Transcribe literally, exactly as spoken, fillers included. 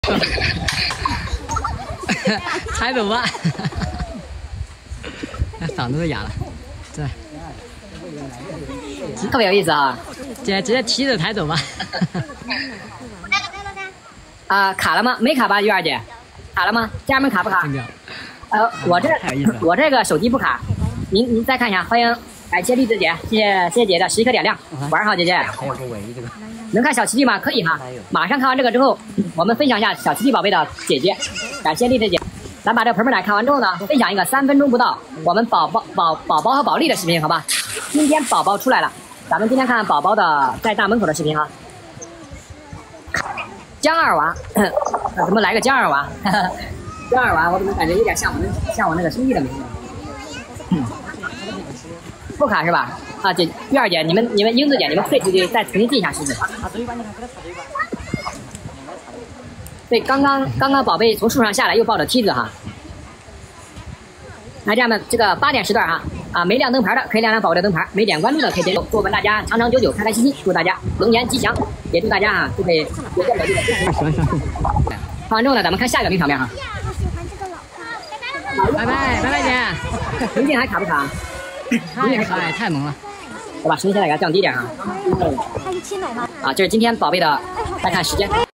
踩走吧，嗓子都哑了。对， 特别有意思啊！ 姐直接提着抬走吧。 啊，卡了吗？没卡吧，玉儿姐？卡了吗？家人们卡不卡？呃，我这我这个手机不卡。您您再看一下，欢迎，感谢栗子姐，谢谢谢谢姐的十一颗点亮。晚上好，姐姐。 还有个尾这个。 能看小奇迹吗？可以哈。马上看完这个之后，我们分享一下小奇迹宝贝的姐姐。感谢栗子姐。咱把这盆盆奶看完之后呢，分享一个三分钟不到我们宝宝宝宝宝和宝莉的视频，好吧？今天宝宝出来了，咱们今天看宝宝的在大门口的视频哈。江二娃，怎么来个江二娃？江二娃，我怎么感觉有点像我们像我那个兄弟的名字？嗯，不卡是吧？啊，姐玉儿姐，你们你们英子姐，你们退出去再重新进一下试试。对，刚刚刚刚宝贝从树上下来，又抱着梯子哈。那这样的这个八点时段哈，啊没亮灯牌的可以亮亮宝贝的灯牌，没点关注的可以点。祝我们大家长长久久，开开心心，祝大家龙年吉祥，也祝大家啊就可以有更美丽的生活。看完之后呢，咱们看下一个名场面哈。 拜拜拜拜姐， 明天还卡不卡？ 太可爱太萌了。 我把声音现在给它降低点哈。啊，这是今天宝贝的，再看时间。